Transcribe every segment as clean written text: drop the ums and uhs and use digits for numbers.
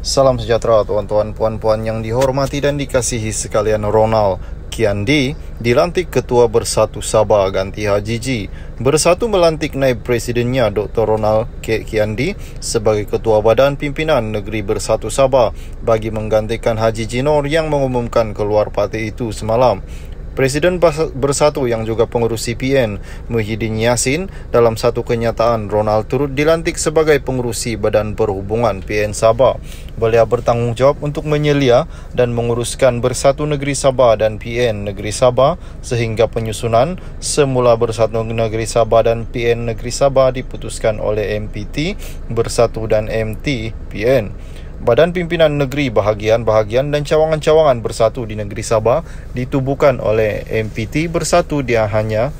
Salam sejahtera tuan-tuan, puan-puan yang dihormati dan dikasihi sekalian. Ronald Kiandi dilantik Ketua Bersatu Sabah ganti Haji G. Bersatu melantik naib presidennya Dr. Ronald Kiandi sebagai Ketua Badan Pimpinan Negeri Bersatu Sabah bagi menggantikan Haji G Nor yang mengumumkan keluar parti itu semalam. Presiden Bersatu yang juga pengurus CPN, Muhyiddin Yassin, dalam satu kenyataan, Ronald turut dilantik sebagai pengurusi Badan Perhubungan PN Sabah. Beliau bertanggungjawab untuk menyelia dan menguruskan Bersatu Negeri Sabah dan PN Negeri Sabah sehingga penyusunan semula Bersatu Negeri Sabah dan PN Negeri Sabah diputuskan oleh MPT Bersatu dan MT PN. Badan Pimpinan Negeri bahagian-bahagian dan cawangan-cawangan Bersatu di Negeri Sabah ditubuhkan oleh MPT Bersatu. Hanya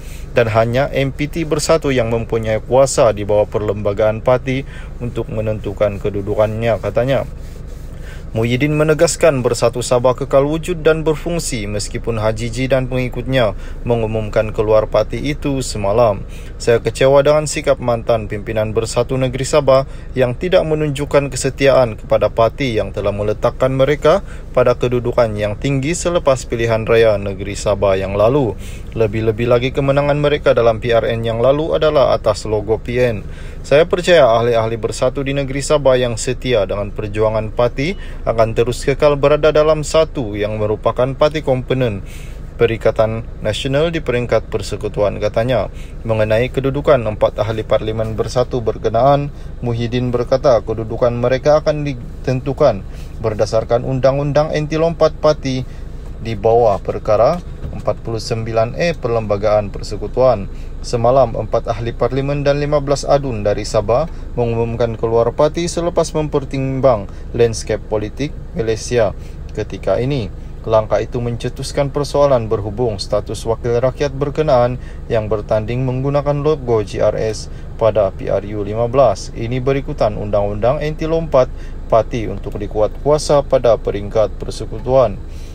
MPT Bersatu yang mempunyai kuasa di bawah perlembagaan parti untuk menentukan kedudukannya, katanya. Muhyiddin menegaskan Bersatu Sabah kekal wujud dan berfungsi meskipun Haji G dan pengikutnya mengumumkan keluar parti itu semalam. Saya kecewa dengan sikap mantan pimpinan Bersatu Negeri Sabah yang tidak menunjukkan kesetiaan kepada parti yang telah meletakkan mereka pada kedudukan yang tinggi selepas pilihan raya Negeri Sabah yang lalu. Lebih-lebih lagi kemenangan mereka dalam PRN yang lalu adalah atas logo PN. Saya percaya ahli-ahli Bersatu di Negeri Sabah yang setia dengan perjuangan parti akan terus kekal berada dalam satu yang merupakan parti komponen Perikatan Nasional di peringkat persekutuan, katanya. Mengenai kedudukan 4 ahli parlimen Bersatu berkenaan, Muhyiddin berkata kedudukan mereka akan ditentukan berdasarkan Undang-Undang Anti Lompat Parti di bawah perkara 49E Perlembagaan Persekutuan. Semalam, 4 ahli parlimen dan 15 adun dari Sabah mengumumkan keluar parti selepas mempertimbang landscape politik Malaysia ketika ini. Langkah itu mencetuskan persoalan berhubung status wakil rakyat berkenaan yang bertanding menggunakan logo GRS pada PRU 15. Ini berikutan Undang-Undang Anti Lompat Parti untuk dikuat kuasa pada peringkat persekutuan.